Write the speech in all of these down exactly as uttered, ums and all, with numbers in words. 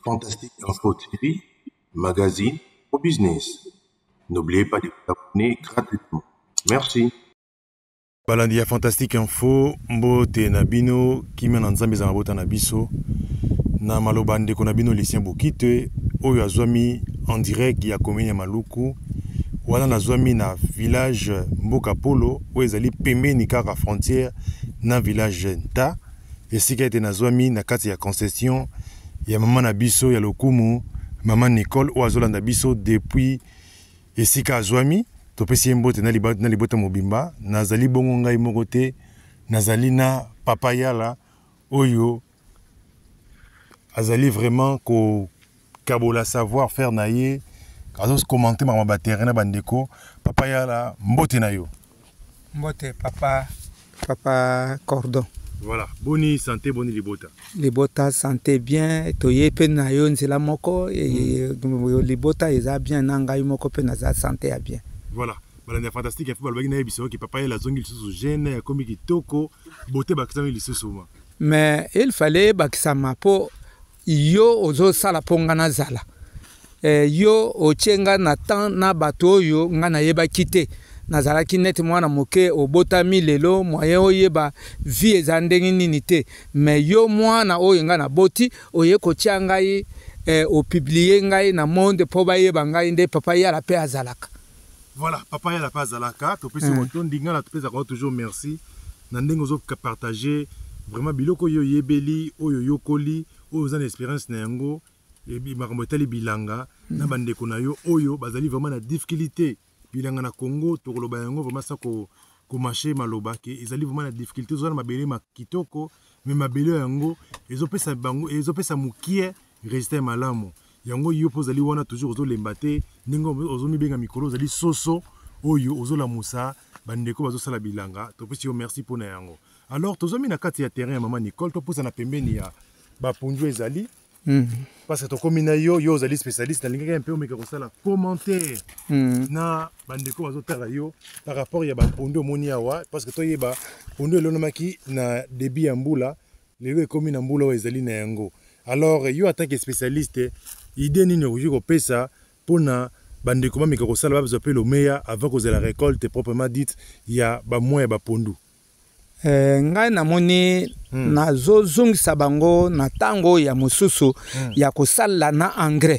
Fantastique Info T V, magazine au business. N'oubliez pas de vous abonner gratuitement. Merci. Balandi ya Fantastique Info, mbote na bino, kimi na nzambe za mabota na biso, na maloba ndeko na bino Lucien Bokite, oyo azwami en direct ya commune ya Maluku, wana nazwami na village Mboka Polo, oyo ezali pembeni kaka frontière na village Nta, esika ete nazwami na kati ya concession ya mama na biso ya lokumu, mama Nicole, oyo azolanda biso depuis esika azwami. Topesi ye mbote na libota mobimba, nazali bongo ngai moko te, nazali na papa yala oyo azali vraiment ko kabola savoir faire na ye, azos commenter ma ba terrain na bandeko. Papa yala mbote na yo. Mbote papa papa cordon. Voilà, boni santé, boni libota. Libota santé bien, toye pe na yo nzela moko et libota eza bien na ngai moko pe na za santé ya bien. Voilà, balandi ya Fantastique Info balobaki na yebiso ki papa yela zongi lisusu jeune akomi kitoko beauté bakisami lisusu ma. Mais il fallait bakisama po yo ozo sala ponga na zala. Eh, yo ochenga na temps na bato yo nga na yeba kite. Nazalaki neti mwana moke obotami lelo moyen oyeba vie eza ndenge nini te. Mais yo mwana oyo nga na boti oye kotia ngai eh, o publier ngai na monde po bayeba ngai nde papa yala pe azalaka. Voilà, papa yala pa zalaka, to pesi moto ndinga na to pesa toujours merci. Na ndenge ozo partager vraiment biloko yo yebeli oyo yokoli oyo za expérience na yango et bi makambo tali bilanga na bandeko na yo oyo bazali vraiment na difficulté bilanga na Congo to koloba yango vraiment ça ko ko marché maloba ke ezali vraiment na difficulté zo na mabele makitoko mais mabele yango ezo pesa bango ezo pesa mukie résister malamu. Yango yo pozali wana toujours ozo lembate ningo ozo mibenga mikolo ozali soso oyo ozo la musa bandeko bazo sala bilanga to pesi yo merci pona yango. Alors tozo mi na kati ya terrain ya mama Nicole to posa na pembeni ya ba ponjo ezali mm. Parce que to komina yo yo ozali spécialiste na lingaka un peu omeka ko sala commentaire mm. na bandeko bazo tala yo par rapport ya ba pondo moni awa parce que to yeba pondo elonomaki na débit ya mbula lelo ekomi na mbula o ezali na yango. Alors yo en tant que spécialiste idée nini okoki kopesa pona bandeko mameka kosala babezo pe lo meya avant que la récolte proprement dite ya ba moya ba pondu. Eh, ngai namoni hmm. nazozongisa bango na tango ya mosusu hmm. ya kosala na engrais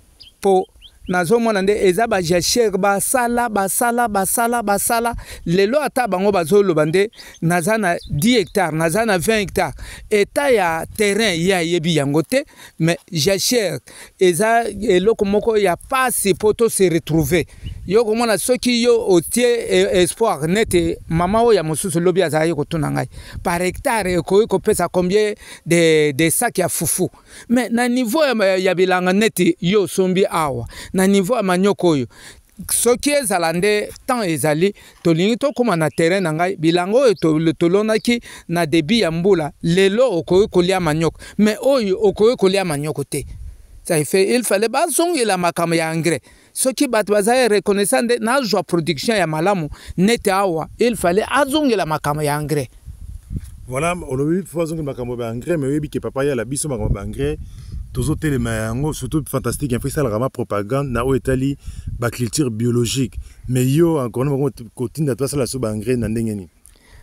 po nazomona nde eza ba jachère ba sala ba sala ba sala ba sala lelo ata bango bazoloba nde naza na dix hectares naza na vingt hectares eta ya terrain ya yebi yango te mais jachère eza eloko moko ya pasi poto se retrouver yo komona soki yo otie espoir nete mama o ya mosusu lobi azali kotuna ngai par hectare ko ko pesa combien de de sacs ya fufu mais na niveau ya bilanga nete yo sombi awa na niveau ya manyoko oyo soki ezala nde temps ezali tolingi tokoma na terrain na ngai bilango oyo tolonaki na débit ya mbula lelo okoki kolia manyoko mais oyo okoki kolia manyoko te. Ça fait il fallait bazongela makambo ya engrais soki bato bazali reconnaissant nde nazwa production ya malamu nete awa il fallait azongela makambo ya engrais. Voilà, olobi faut azongela makambo ya engrais mais oyebi ke papa ya la biso makambo ya engrais tozo telema yango surtout Fantastique Info ça la propagande na o etali ba culture biologique mais yo encore no kotinda to sala so ba engrais na ndenge ni.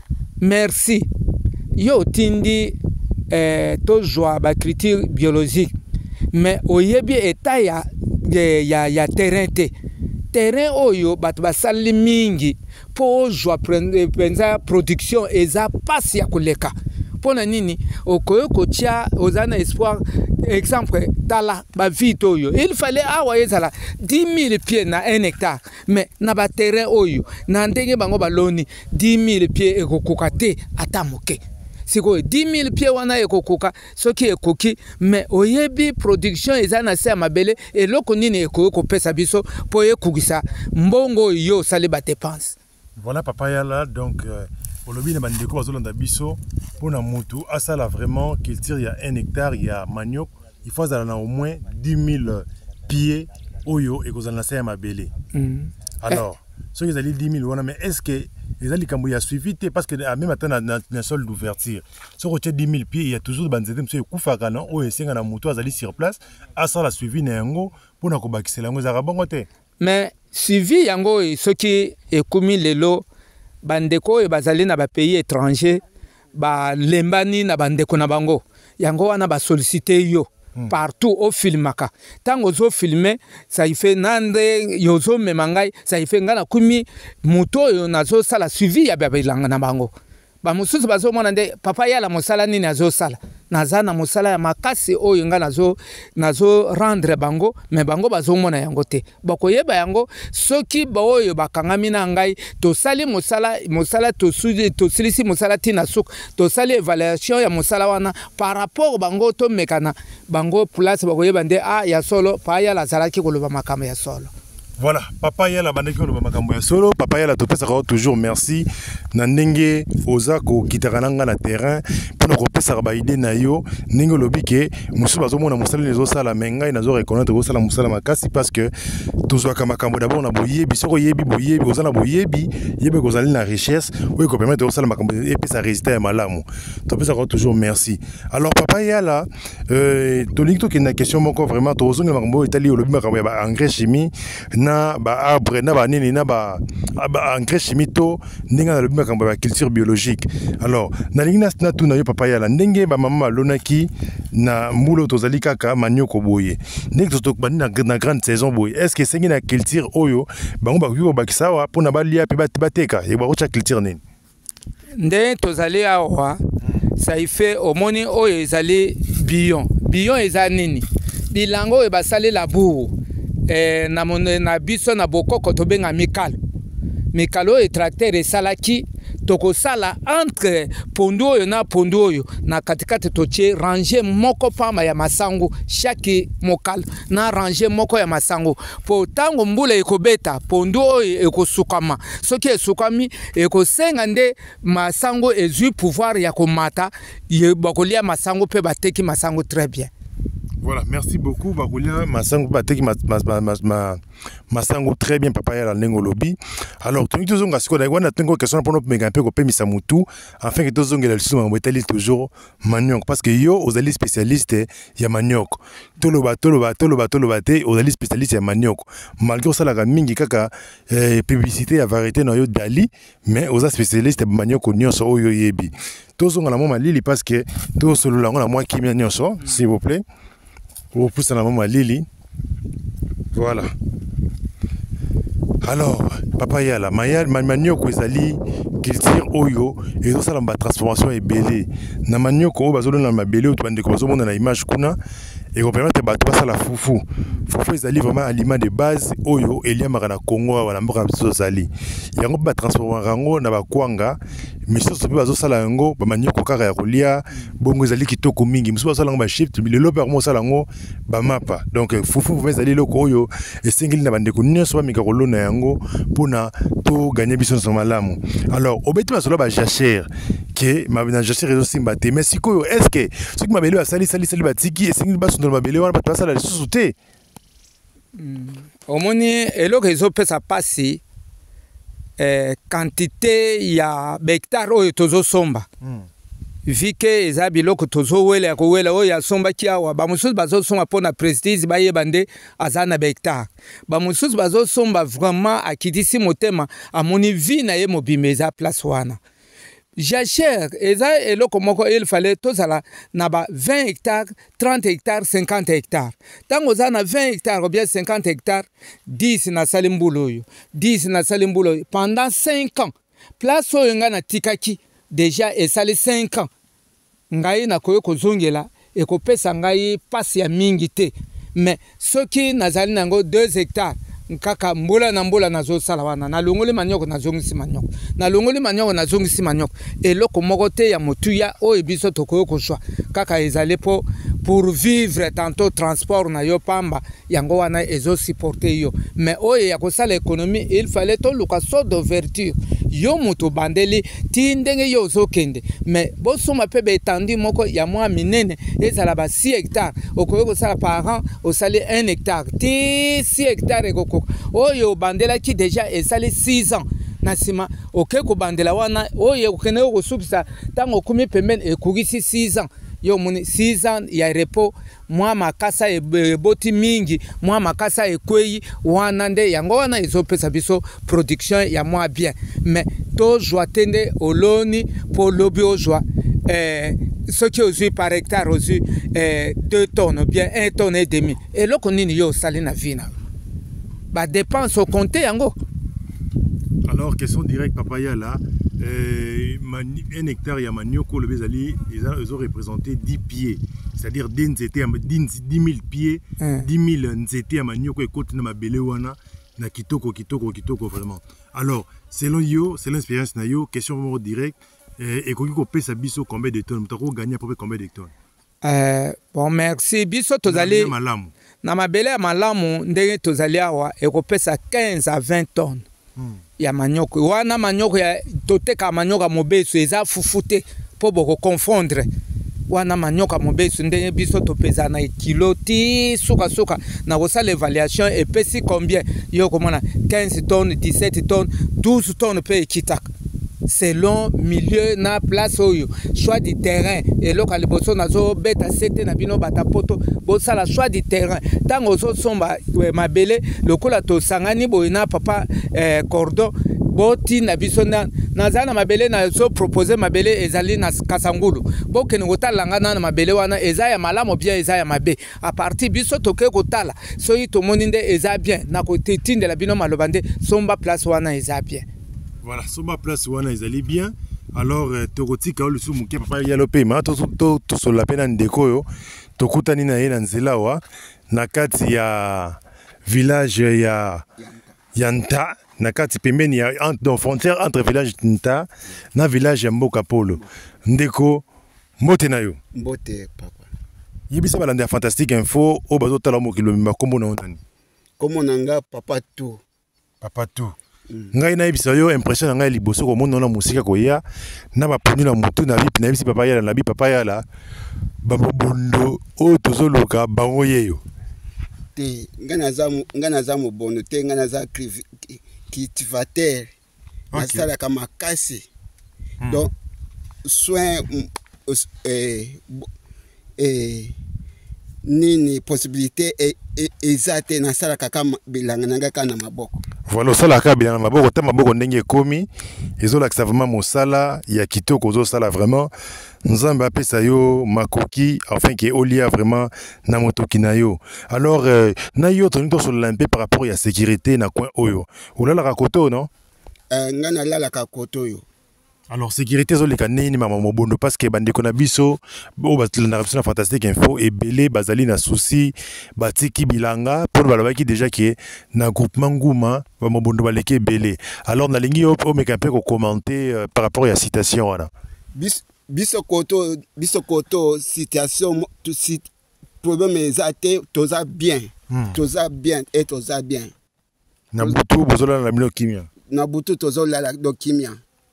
Merci. Yo tindi eh to joa ba culture biologique mais oyebi eta ya ya ya terrain te terrain oyo bato basali mingi po joa penza production eza pasi ya koleka pona nini okoyo kotia ozana espoir exemple tala ba vite oyo il fallait awa ezala dix mille pieds na un hectare mais na ba terrain oyo na ndenge bango baloni dix mille pieds ekokoka te ata moke siko dix mille pieds wana ekokoka soki ekoki mais oyebi production eza na se mabele eloko nini ekoyo kopesa biso po ekugisa mbongo yo sale ba dépense. Voilà papa yala donc euh... olobi na bandeko bazolanda biso pona mutu asala vraiment culture ya un hectare ya manioc il faut azala na au moins dix mille pieds oyo ekozala na se ya mabele. Mm. Alors, ce que ezali dix mille wana mais est-ce que les likambo ya suivi parce que même attend na sol d'ouverture so ko dix mille pieds il y a toujours banzete monsieur kufaka na o esenga na moto azali sur place asa la suivi na yango pona ko bakisela yango za bongo te mais suivi yango soki ekumi lelo bandeko e bazali na ba pays étranger ba lembani na bandeko na bango yango wana ba solliciter yo Hmm. partout au filmaka tango zo filmer ça y fait nande yozo memangai ça y fait ngana kumi muto yo nazo sala suivi ya babilanga na bango ba mususu bazo mona nde papa ya la mosala nini azo sala nazana mosala ya makasi oyo nga nazo nazo rendre bango mais bango bazo mona yango te bakoyeba yango soki ba oyo bakangami na ngai to sali mosala mosala to sudi to silisi mosala tina suk to sali évaluation ya mosala wana par rapport bango to mekana bango place bakoyeba nde ah ya solo pa ya la zalaki koloba makama ya solo. Voilà, papa yala bandeki on makambo ya solo, papa yala to pesa toujours merci na ndenge ozako kitakananga na terrain pour ko pesa ba idée na yo ndenge lobi ke musu bazomona musala les osala menga ina zo reconnaître osala musala makasi parce que tozwa ka makambo d'abord na boyebi soko yebi boyebi osala boyebi yebe ko zali na richesse oui ko permettre osala makambo et puis ça résister à malamu. To pesa toujours merci. Alors papa yala euh tolinto ki na question moko vraiment to ozonga makambo itali lobi makambo ya engrais chimie na ba arbre na ba nini na ba engrais chimique to ndinga na lobi makambo ya culture biologique. Alors na lingina na tu na yo papa yala ndenge ba mama lonaki na mbulo tozali kaka manioko boye ndenge to bani na, na grande saison boye est-ce que sengi na culture oyo bango ba kuko bakisawa pona ba lia pe bateka e ba rocha culture nini nde tozali awa ça y fait omoni oyo ezali bion bion ezanini bilango e basali labour eh, na, na biso na bokoko tobenga mikalo mikalo e tracteur esalaki tokosala entre pondu oyo na pondu oyo na katikati totie ranger moko pamba ya masango chaque mokal na ranger moko ya masango po tango mbula ekobeta pondu oyo ekosukama soki esukami ekosenga nde masango ezui pouvoir ya komata ye bakolia masango pe bateki masango très bien. Voilà, merci beaucoup Bakulia Masango bateki ma ma ma ma Masango très bien papa ya la nengo lobby. Alors tu nous zonga siko na wana tengo question pour nous mega peu ko pemisa mutu afin que tu zonga le suma mbetali toujours manioc parce que yo ozali spécialiste ya manioc. Toloba toloba toloba toloba te ozali spécialiste ya manioc. Malgré ça la mingi kaka eh, publicité ya variété na yo dali mais oza spécialiste ya manioc nyonso oyo yebi. Tozonga na mama lili parce que to solo la ngona moi kimia nyonso s'il vous plaît. Vous poussez la maman Lili. Voilà. Alors, papa yala, maya manioko ezali culture oyo et ça la transformation est belé. Na manioko bazolo na mabelé ou bande ko bazomona na image kuna et on permet bato basa la fufu. Fufu ezali vraiment aliment de base oyo elia makana Congo wala mboka zali. Yango ba transformer rango na ba kwanga miso pe bazo sala yango ba manioko kaka ya kolia bongo ezali kitoko mingi. Miso basala ngo ba shift le loper mo sala ngo ba mapa. Donc fufu vous ezali loko oyo et singili na bande ko nyonso ba mika kolona yango pona to gagner biso so malamu. Alors obeti basolo ba jachère que ma na jachère ezo simba te mais sikoyo est-ce que ce qui mabelo asali sali sali batiki et singili baso na mabelo wana batasa la lisusu te. Omoni eloko ezopesa pasi eh, quantité ya hectare oyo tozo somba mm. Vike eza biloko tozo wele ya kowela oyo ya somba kiawa ba mususu bazo somba pona prestige ba yebande azana hectare ba mususu bazo somba vraiment akidisi motema amoni vi na ye mobimeza place wana. Jachère eza eloko moko il fallait tozala na ba vingt hectares, trente hectares, cinquante hectares. Tango za na vingt hectares ou bien cinquante hectares, dix na salimbulo yo, dix na salimbulo yo pendant cinq ans. Place oyo nga na tikaki déjà esali cinq ans. Ngai na koyo kozongela e kopesa ngai pasi ya mingi te. Mais soki nazali nango deux hectares nkaka mbula na mbula nazo sala wana na longoli manyoko na zongisi manyoko na longoli manyoko na zongisi manyoko eloko moko te ya motuya o ebiso tokoyo koswa kaka ezali po pour vivre tantôt transport na yo pamba yango wana ezo supporter yo mais oyo ya kosala économie il fallait to luka so d'ouverture yo moto bandeli ti ndenge yo zokende mais bosoma pe betandi moko ya mwa minene ezala ba six hectares okoyo kosala par an osali un hectare ti six hectares ekoko oyo bandela ki déjà esali six ans na nsima oke kobandela wana oyo okende okosukisa ntango okumi pembeni ekokisi six ans yo moni six ans ya repos mwa makasa eboti mingi mwa makasa ekwei wana nde yango wana ezopesa biso production ya mwa bien mais tozwa te nde oloni mpo lobi ozwa eh, soki ozwi par hectare ozwi eh, deux tonnes bien un tonne et demi eloko nini yo osali na vi na badepense okonte yango. Alors, question directe, Papa Yala, euh, un hectare, il y a Manioko, le Bézali, ils ont représenté dix pieds. C'est-à-dire dix mille pieds, dix mille nzete à Manioko et côté de ma Belewana, na Kitoko, Kitoko, Kitoko, vraiment. Alors, selon yo, c'est l'expérience na yo, question vraiment directe, et qu'on peut sa biso combien de tonnes, tu as gagné à peu près combien de tonnes? Euh, bon, merci. Biso tozali na mabele ya malamu ndenge tozali awa ekopesa quinze à vingt tonnes. Hmm. Ya manioko wana manioko ya toteka manioko mobesu eza fufute po boko confondre wana manioko mobesu ndenge biso topeza na kilo ti suka suka na kosala évaluation epesi combien yo komona quinze tonnes dix-sept tonnes douze tonnes pe ekitaka selon milieu na place oyo choix du terrain et loka liboso nazo beta sete na bino batapoto bo sala choix du terrain tango zo somba mabele lokola to sangani boina papa eh, cordon boti na biso na nazana mabele na zo proposer mabele ezali na Kasangulu bo kene kotalanga na mabele wana eza ya malamu bien eza ya mabe a partir biso toke kotala so yi to moninde eza bien na ko tindela bino malobande somba place wana eza bien. Voilà, sur ma place, ils allaient bien. Alors, Togoti, quand le sous mon papa y a le paiement, tout sur la peine en déco, Tokutani na yena nzela wa, nakati ya village ya Yanta, nakati pembeni ya entre frontière entre village Nta na village Mboka Polo. Ndeko, mbote na yo. Mbote papa. Yebisa balande fantastique info, o bazo tala mo kilomima kombo na ontani. Kombo nanga papa tout. Papa tout. Ngai na yebisa yo impression na ngai liboso ko mona na musika ko ya na ba ponu na mutu na bipi na yebisi papa yala na bi papa yala ba bondo o tozoloka bango yeyo te ngana za ngana za mobondo te ngana za cultivateur na sala kama kasi donc soin eh eh nini possibilité exacte na sala kaka bilanga nanga kana maboko. Voilà, ça la cabine na maboko ta maboko ndenge komi ezolakisa vraiment mosala ya kitoko zo sala vraiment nzambe apesa yo makoki enfin que olia vraiment na motoki na yo. Alors euh, na yo tonito sur l'impe par rapport à sécurité na coin oyo olala ka koto non euh, ngana lala ka koto yo. Alors sécurité zo leka nini mama mobondo parce que bande kona biso o batla na rapsona fantastique info et belé bazali na souci batiki bilanga pour balabaki déjà qui na groupement nguma ba mobondo baleke belé. Alors na lingi o meka pe ko commenter euh, par rapport à la citation wana bis biso koto biso koto situation tout site problème exacté toza bien hmm. toza bien et toza bien na butu bozola na milo kimia na butu tozola la do kimia.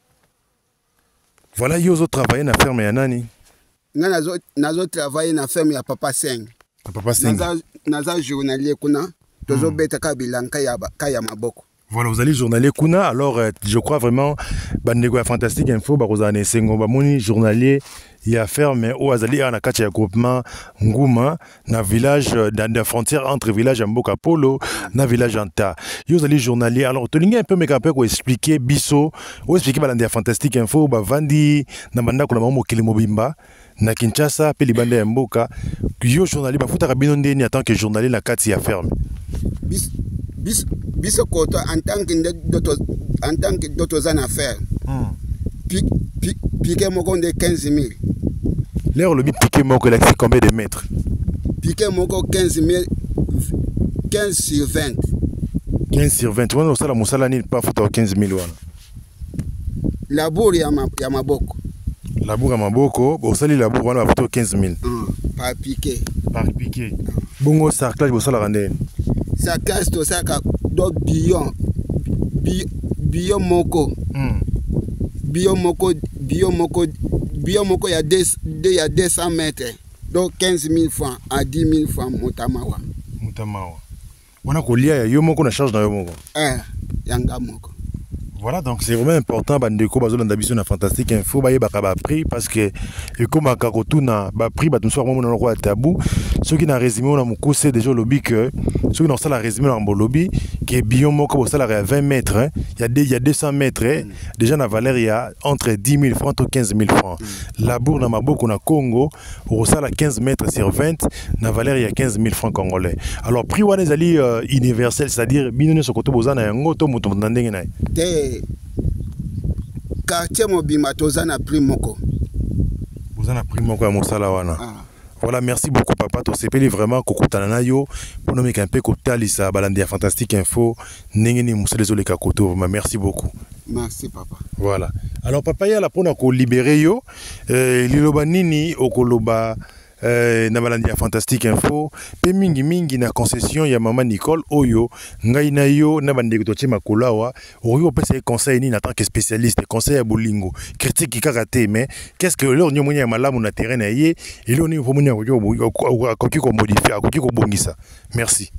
Voilà, yo zo travailler na ferme ya nani? Nga nazo nazo travailler na ferme ya papa Seng. Papa Seng. Naza naza journalier kuna tozo beta ka bilanka ya kaya maboko. Voilà, vous allez journalier kuna alors euh, je crois vraiment bandego ya fantastique info ba kozana sengo ba moni journalier ya ferme ou azali na kati ya groupement nguma na village dans la frontière entre village Mboka Polo na village Anta. Yo allez journalier alors to linga un peu meka pe ko expliquer biso ou expliquer balande ya fantastique info ba vandi na banda ko na mamo kilimo bimba na Kinshasa pe libanda ya Mboka yo journalier ba futa kabino ndeni en tant que journalier na kati ya ferme. Bis bis biso koto en tant que d'autres en tant que d'autres en affaires. Hmm. Pique pique pique moko de quinze mille. L'air le piqué moko là c'est combien de mètres? Piqué moko quinze mille quinze sur vingt. quinze sur vingt. On ça la musala ni pas futa quinze mille wana. Labour ya ma ya maboko. Labour ya maboko, bo sali labour wana futa quinze mille. Hmm. Par piqué. Par piqué. Bongo sarclage bo sala randene. Ça casse tout ça do bion bion moko mm. bion moko bion moko bion moko ya deux ya deux cents mètres donc quinze mille francs à dix mille francs motamawa motamawa wana kolia ya yo moko na charge na yo moko eh yanga moko. Voilà, donc c'est vraiment important bandeko bazolanda biso na Fantastique Info baye bakaba prix parce que ekoma kakotuna ba prix batumso vraiment na roi tabou ceux qui na résumé on a moko c'est déjà lobby que ceux qui dans ça la résumé dans le lobby que bion moko ça la à vingt mètres hein. il y a des il y a deux cents mètres hein. Déjà na valeur il y a entre dix mille francs et quinze mille francs la bourre na maboko na Congo au ça la quinze mètres sur vingt na valeur il y a quinze mille francs congolais alors prix wana ezali euh, universel c'est-à-dire bino so koto bozana yango to muto ndenge na quartier mobima tozana prix moko bozana prix moko ya mosala wana ah. Voilà, merci beaucoup papa to sepeli vraiment kokutana na yo pour nous mettre un peu kotalisa balandi ya Fantastique Info ndenge ni musale zo leka koto vraiment merci beaucoup. Merci papa. Voilà. Alors papa ya la pona ko libérer yo euh, liloba nini okoloba Euh, na balandi ya Fantastique Info pe mingi mingi na concession ya maman Nicole oyo ngai na yo na bande ko tima kolawa oyo pesa conseil ni en tant que spécialiste conseil ya bolingo critique karaté mais qu'est-ce que leur nyomo ya malamu na terrain na ye et lo ni faut monia ko ko ko modifier ko ko bongisa merci.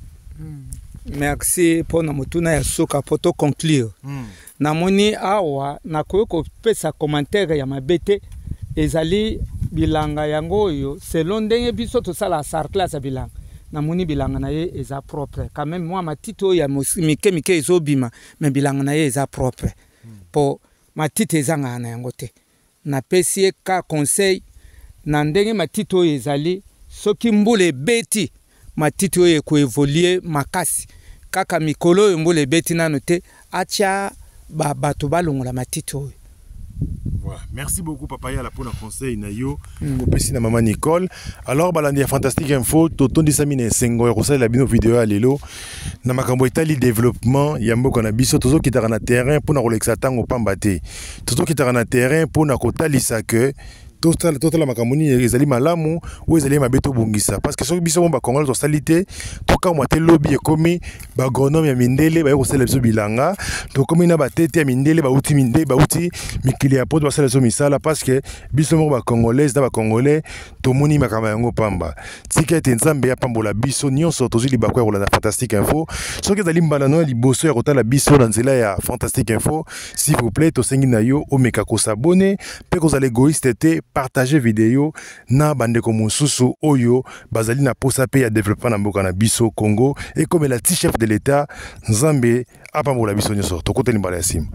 Merci pour na mutuna ya soka poto conclure mm. Na moni awa na ko ko pesa commentaire ya mabete ezali bilanga yango yo selon ndenge biso to sala sarcla sa bilanga na moni bilanga na ye eza propre quand même moi matito ya mike mike ezobima mais bilanga na ye eza propre mm. Po matite ezanga na yango te na pesie ka conseil na ndenge matito ezali soki mbule beti matito ye ko évoluer makasi kaka mikolo mbule beti nano te acha ba bato balongola matito. Voilà. Merci beaucoup papa ya la pour le conseil na yo mm. Opesi na maman Nicole. Alors balandi ya Fantastique Info toto ndisamine sengo ya kosala la bino video ya lelo na makambo etali développement ya mboka na biso tozo kitaka na terrain pour na kolekisa tango pamba te tozo kitaka na terrain pour na kotalisa que total total makamoni ezali malamu ou ezali mabeto bongisa parce que soki biso ba Congolais to salité to ka moite lobby ekomi ba agronome ya mindele ba yosala biso bilanga to komi na batete ya mindele ba uti mindele ba uti mikili ya poto basala biso misala parce que biso mo ba Congolais na ba Congolais to moni makama yango pamba tika ete nzambe ya pambola biso nyonso tozili bakwa ko la Fantastique Info soki ezali mbala no liboso ya kotala biso na nzela ya Fantastique Info s'il vous plaît to sengi na yo o meka ko s'abonner pe ko za l'égoïste te partager vidéo na bandeko mosusu oyo bazali na posa pe ya développement na mboka na biso Congo et comme la petit chef de l'état Nzambe apambola biso nyoso tokoteli mbala ya sima.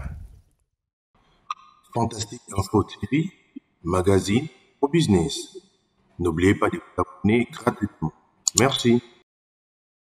Fantastique Info T V, magazine au business. N'oubliez pas de vous abonner gratuitement. Merci.